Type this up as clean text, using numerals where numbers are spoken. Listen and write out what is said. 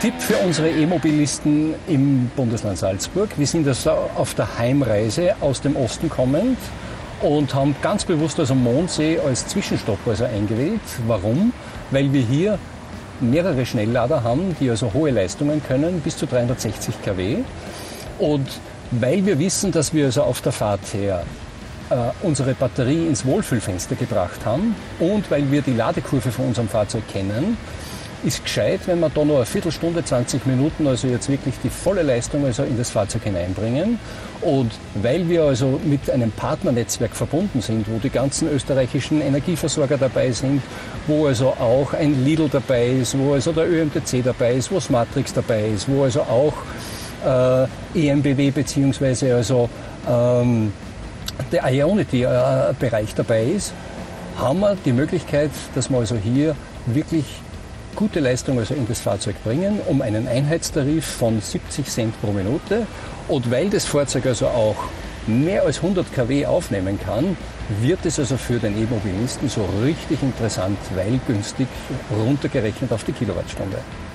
Tipp für unsere E-Mobilisten im Bundesland Salzburg. Wir sind also auf der Heimreise aus dem Osten kommend und haben ganz bewusst also Mondsee als Zwischenstopp also eingewählt. Warum? Weil wir hier mehrere Schnelllader haben, die also hohe Leistungen können, bis zu 360 kW. Und weil wir wissen, dass wir also auf der Fahrt her unsere Batterie ins Wohlfühlfenster gebracht haben und weil wir die Ladekurve von unserem Fahrzeug kennen, ist gescheit, wenn wir da noch eine Viertelstunde, 20 Minuten, also jetzt wirklich die volle Leistung also in das Fahrzeug hineinbringen. Und weil wir also mit einem Partnernetzwerk verbunden sind, wo die ganzen österreichischen Energieversorger dabei sind, wo also auch ein Lidl dabei ist, wo also der ÖMTC dabei ist, wo Smatrix dabei ist, wo also auch EMBW bzw. also der Ionity-Bereich dabei ist, haben wir die Möglichkeit, dass wir also hier wirklich gute Leistung also in das Fahrzeug bringen, um einen Einheitstarif von 70 Cent pro Minute. Und weil das Fahrzeug also auch mehr als 100 kW aufnehmen kann, wird es also für den E-Mobilisten so richtig interessant, weil günstig runtergerechnet auf die Kilowattstunde.